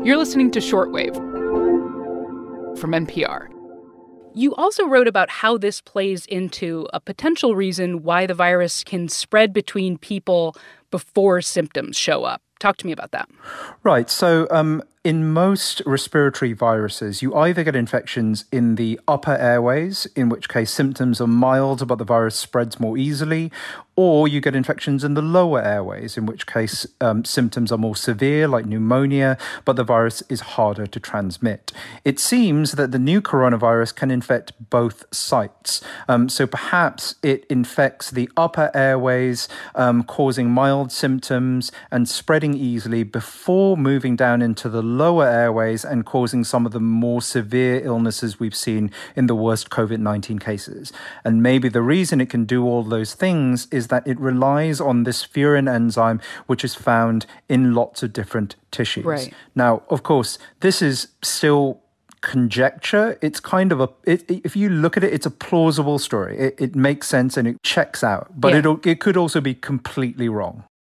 You're listening to Shortwave from NPR. You also wrote about how this plays into a potential reason why the virus can spread between people before symptoms show up. Talk to me about that. Right. So in most respiratory viruses, you either get infections in the upper airways, in which case symptoms are mild, but the virus spreads more easily, or you get infections in the lower airways, in which case symptoms are more severe, like pneumonia, but the virus is harder to transmit. It seems that the new coronavirus can infect both sites. So perhaps it infects the upper airways, causing mild symptoms and spreading easily before moving down into the lower airways and causing some of the more severe illnesses we've seen in the worst COVID-19 cases. And maybe the reason it can do all those things is that it relies on this furin enzyme, which is found in lots of different tissues. Right. Now, of course, this is still conjecture. It's kind of if you look at it, it's a plausible story. It makes sense and it checks out, but it could also be completely wrong.